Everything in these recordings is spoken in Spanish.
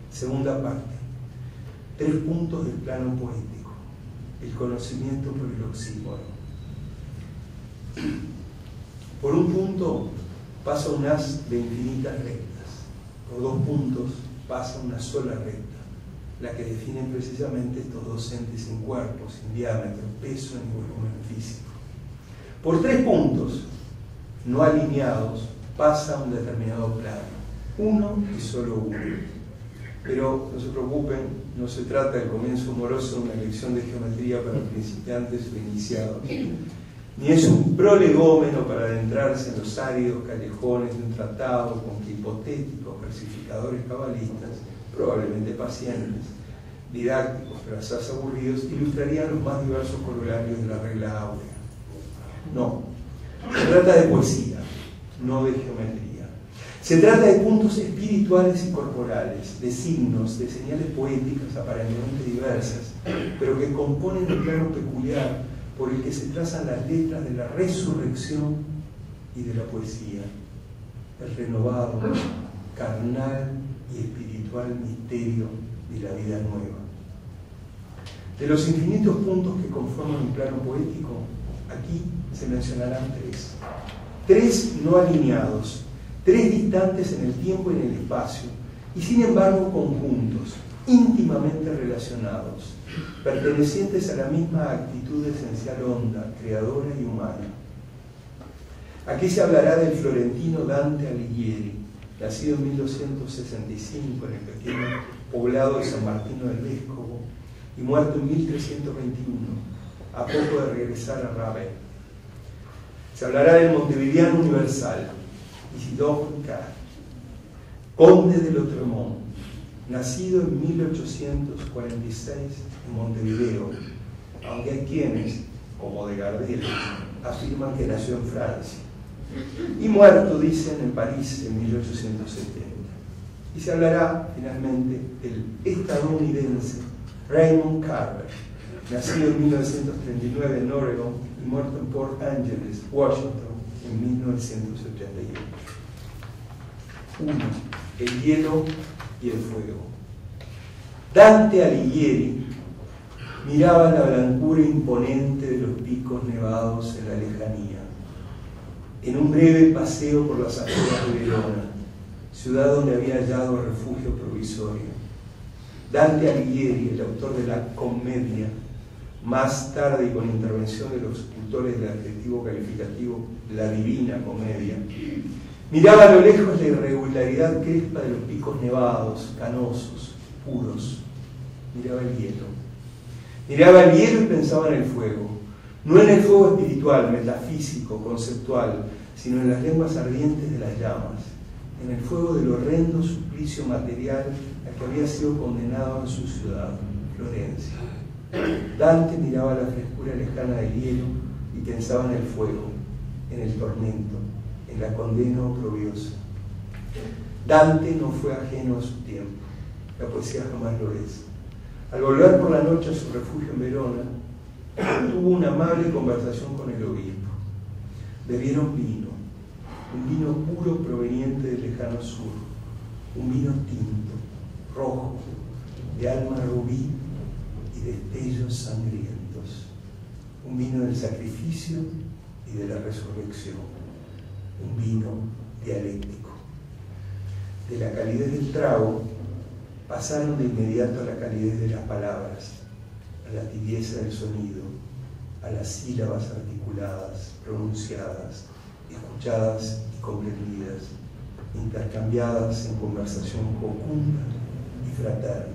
Segunda parte. 3 puntos del plano poético. El conocimiento por el oxímoron. Por un punto pasa un haz de infinitas rectas. Por 2 puntos pasa una sola recta, la que define precisamente estos 2 entes sin cuerpo, sin diámetro, peso ni volumen físico. Por 3 puntos no alineados pasa un determinado plano, uno y solo uno. Pero no se preocupen, no se trata del comienzo amoroso de una lección de geometría para principiantes o iniciados, ni es un prolegómeno para adentrarse en los áridos callejones de un tratado con que hipotéticos versificadores cabalistas, probablemente pacientes, didácticos pero asaz aburridos, ilustrarían los más diversos corolarios de la regla áurea. No, se trata de poesía, no de geometría. Se trata de puntos espirituales y corporales, de signos, de señales poéticas aparentemente diversas, pero que componen el plano peculiar por el que se trazan las letras de la resurrección y de la poesía, el renovado, carnal y espiritual misterio de la vida nueva. De los infinitos puntos que conforman un plano poético, aquí se mencionarán 3. 3 no alineados, 3 distantes en el tiempo y en el espacio, y sin embargo conjuntos, íntimamente relacionados, pertenecientes a la misma actitud esencial honda, creadora y humana. Aquí se hablará del florentino Dante Alighieri, nacido en 1265 en el pequeño poblado de San Martino del Vescovo y muerto en 1321, a poco de regresar a Ravenna. Se hablará del montevideano universal, Isidore Picard, conde de Lautréamont, nacido en 1846 en Montevideo, aunque hay quienes, como de Gardel, afirman que nació en Francia, y muerto, dicen, en París en 1870. Y se hablará finalmente del estadounidense Raymond Carver, nacido en 1939 en Oregon y muerto en Port Angeles, Washington, en 1978. 1. El hielo y el fuego. Dante Alighieri miraba la blancura imponente de los picos nevados en la lejanía, en un breve paseo por las afueras de Verona, ciudad donde había hallado refugio provisorio. Dante Alighieri, el autor de la Commedia, más tarde y con intervención de los autores del adjetivo calificativo la Divina Comedia, miraba a lo lejos la irregularidad crespa de los picos nevados, canosos, puros. Miraba el hielo. Miraba el hielo y pensaba en el fuego. No en el fuego espiritual, metafísico, conceptual, sino en las lenguas ardientes de las llamas, en el fuego del horrendo suplicio material a que había sido condenado en su ciudad, Florencia. Dante miraba la frescura lejana del hielo y pensaba en el fuego, en el tormento, en la condena oprobiosa. Dante no fue ajeno a su tiempo, la poesía jamás lo es. Al volver por la noche a su refugio en Verona, tuvo una amable conversación con el obispo. Bebieron vino, un vino puro proveniente del lejano sur, un vino tinto, rojo, de alma rubí y destellos sangrientos, un vino del sacrificio y de la resurrección, un vino dialéctico. De la calidez del trago pasaron de inmediato a la calidez de las palabras, a la tibieza del sonido, a las sílabas articuladas, pronunciadas, escuchadas y comprendidas, intercambiadas en conversación profunda y fraterna.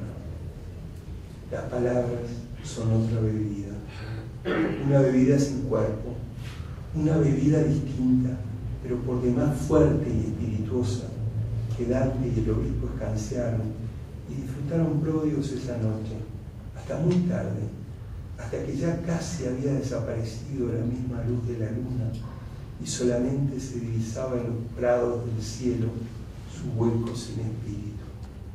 Las palabras son otra bebida, una bebida sin cuerpo, una bebida distinta, pero por demás fuerte y espirituosa, que Dante y el obispo escanciaron y disfrutaron pródigos esa noche, hasta muy tarde, hasta que ya casi había desaparecido la misma luz de la luna y solamente se divisaba en los prados del cielo su hueco sin espíritu.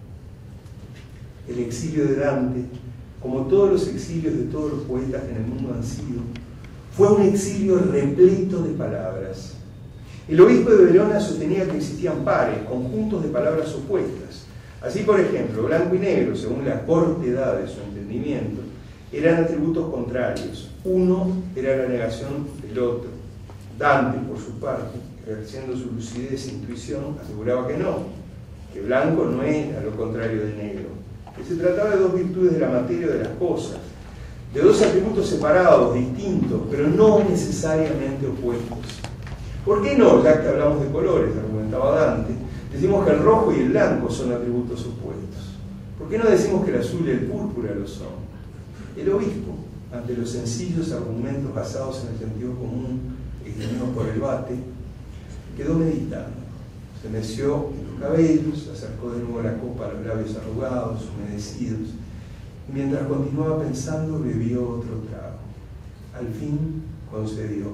El exilio de Dante, como todos los exilios de todos los poetas que en el mundo han sido, fue un exilio repleto de palabras. El obispo de Verona sostenía que existían pares, conjuntos de palabras opuestas, Así, por ejemplo, blanco y negro, según la corta edad de su entendimiento, eran atributos contrarios. Uno era la negación del otro. Dante, por su parte, ejerciendo su lucidez e intuición, aseguraba que no, que blanco no era lo contrario de negro, que se trataba de dos virtudes de la materia o de las cosas, de dos atributos separados, distintos, pero no necesariamente opuestos. ¿Por qué no? Ya que hablamos de colores, argumentaba Dante, decimos que el rojo y el blanco son atributos opuestos. ¿Por qué no decimos que el azul y el púrpura lo son? El obispo, ante los sencillos argumentos basados en el sentido común esgrimidos por el Bate, quedó meditando. Se meció en los cabellos, acercó de nuevo la copa a los labios arrugados, humedecidos, y mientras continuaba pensando bebió otro trago. Al fin concedió: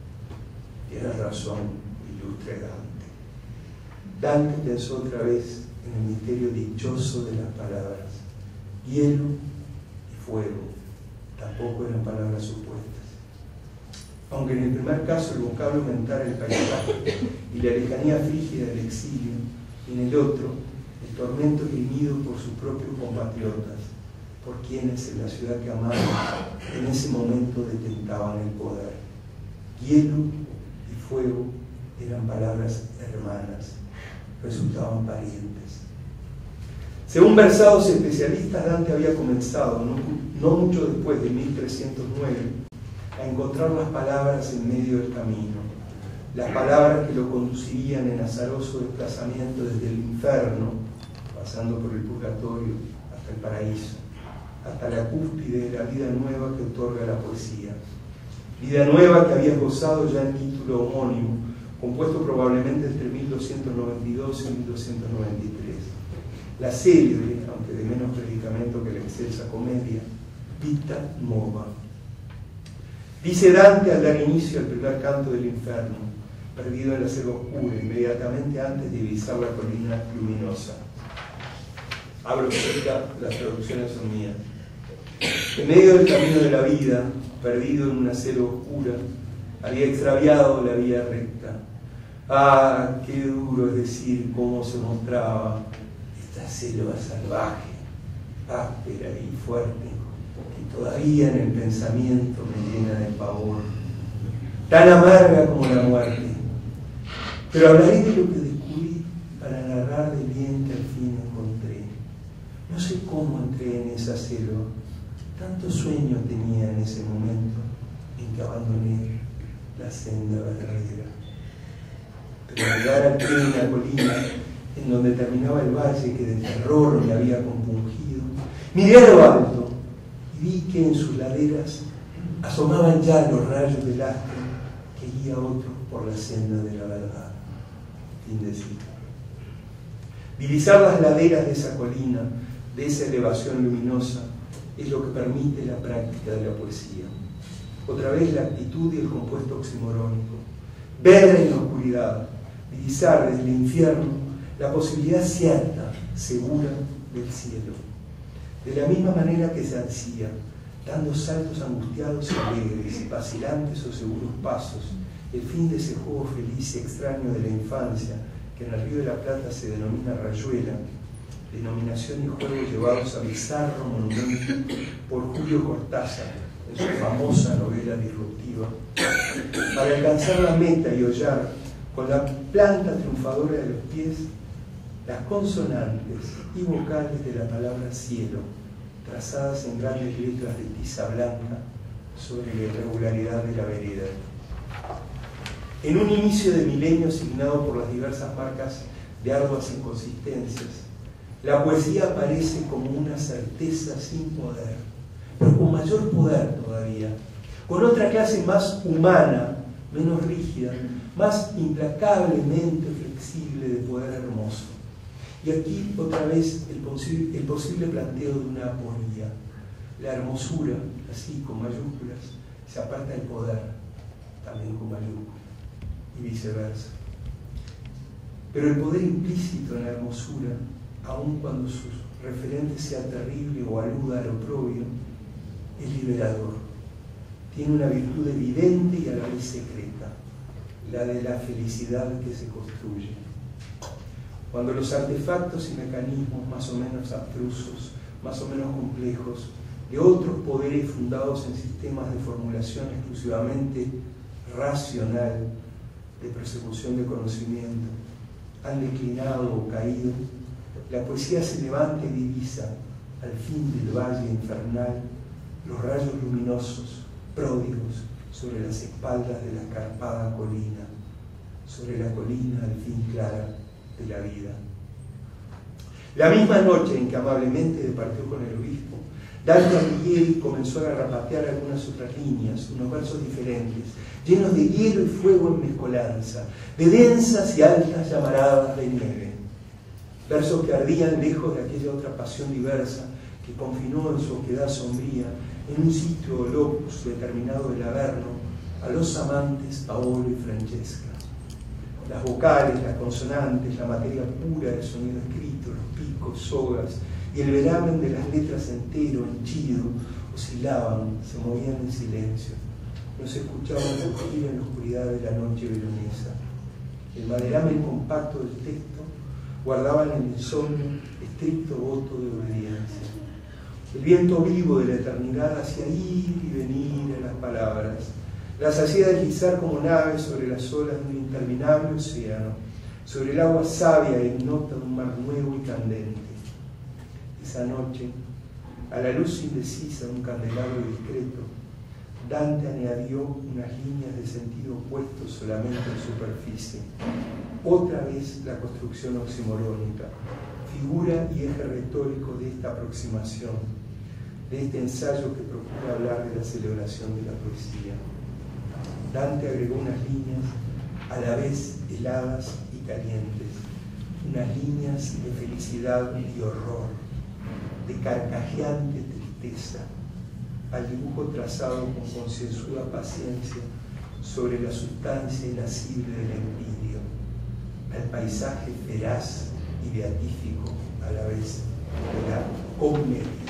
tienes razón, ilustre Dante. Dante pensó otra vez en el misterio dichoso de las palabras. Hielo y fuego tampoco eran palabras opuestas. Aunque en el primer caso el vocablo aumentara el paisaje y la lejanía frígida del exilio, y en el otro el tormento esgrimido por sus propios compatriotas, por quienes en la ciudad que amaban en ese momento detentaban el poder. Hielo y fuego eran palabras hermanas, resultaban parientes. Según versados especialistas, Dante había comenzado, no mucho después de 1309, a encontrar las palabras en medio del camino, las palabras que lo conducirían en azaroso desplazamiento desde el infierno, pasando por el purgatorio, hasta el paraíso, hasta la cúspide de la vida nueva que otorga la poesía. Vida nueva que había gozado ya en título homónimo, compuesto probablemente entre 1292 y 1293. La célebre, aunque de menos predicamento que la excelsa comedia, Vita Nuova. Dice Dante al dar inicio al primer canto del infierno, perdido en la selva oscura, inmediatamente antes de divisar la colina luminosa. Abro cita, las traducciones son mías. En medio del camino de la vida, perdido en una selva oscura, había extraviado la vía recta. Ah, qué duro es decir cómo se mostraba esta selva salvaje, áspera y fuerte, que todavía en el pensamiento me llena de pavor, tan amarga como la muerte. Pero hablaré de lo que descubrí para narrar del bien que al fin encontré. No sé cómo entré en esa selva, tanto sueño tenía en ese momento en que abandoné la senda verdadera. Pero al llegar al pie de una colina en donde terminaba el valle que de terror me había compungido, miré a lo alto y vi que en sus laderas asomaban ya los rayos del astro que guía a otros por la senda de la verdad. Fin de cita. Divisar las laderas de esa colina, de esa elevación luminosa, es lo que permite la práctica de la poesía. Otra vez la actitud y el compuesto oximorónico. Ver en la oscuridad, divisar desde el infierno la posibilidad cierta, segura, del cielo. De la misma manera que se ansía, dando saltos angustiados y alegres, vacilantes o seguros pasos, el fin de ese juego feliz y extraño de la infancia, que en el Río de la Plata se denomina rayuela, denominación y juego llevados a bizarro monumento por Julio Cortázar en su famosa novela disruptiva, para alcanzar la meta y hollar con la planta triunfadora de los pies las consonantes y vocales de la palabra cielo, trazadas en grandes letras de tiza blanca sobre la irregularidad de la vereda. En un inicio de milenio signado por las diversas marcas de arduas inconsistencias, la poesía aparece como una certeza sin poder, pero con mayor poder todavía, con otra clase más humana, menos rígida, más implacablemente flexible de poder hermoso. Y aquí otra vez el posible planteo de una aponía. La hermosura, así con mayúsculas, se aparta del poder, también con mayúsculas, y viceversa. Pero el poder implícito en la hermosura, aun cuando sus referentes sea terrible o aluda al oprobio, es liberador. Tiene una virtud evidente y a la vez secreta, la de la felicidad que se construye. cuando los artefactos y mecanismos más o menos abstrusos, más o menos complejos, de otros poderes fundados en sistemas de formulación exclusivamente racional, de persecución de conocimiento, han declinado o caído, la poesía se levanta y divisa, al fin del valle infernal, los rayos luminosos, pródigos, sobre las espaldas de la escarpada colina, sobre la colina al fin clara de la vida. La misma noche en que amablemente departió con el obispo, Dante Alighieri comenzó a garrapatear algunas otras líneas, unos versos diferentes, llenos de hielo y fuego en mezcolanza, de densas y altas llamaradas de nieve. Versos que ardían lejos de aquella otra pasión diversa que confinó en su oquedad sombría, en un sitio locus determinado del Averno, a los amantes Paolo y Francesca. Las vocales, las consonantes, la materia pura del sonido escrito, los picos, sogas y el velamen de las letras entero, henchido, oscilaban, se movían en silencio. No se escuchaban rugir en la oscuridad de la noche veronesa. El maderamen compacto del texto guardaba en el insomnio estricto voto de obediencia. El viento vivo de la eternidad hacía ir y venir en las palabras, las hacía deslizar como naves sobre las olas de un interminable océano, sobre el agua sabia e ignota de un mar nuevo y candente. Esa noche, a la luz indecisa de un candelabro discreto, Dante añadió unas líneas de sentido opuesto solamente en superficie. Otra vez la construcción oximorónica, figura y eje retórico de esta aproximación, de este ensayo que procura hablar de la celebración de la poesía. Dante agregó unas líneas a la vez heladas y calientes, unas líneas de felicidad y horror, de carcajeante tristeza, al dibujo trazado con concienzuda paciencia sobre la sustancia inasible del empirio, al paisaje feraz y beatífico a la vez de la comedia.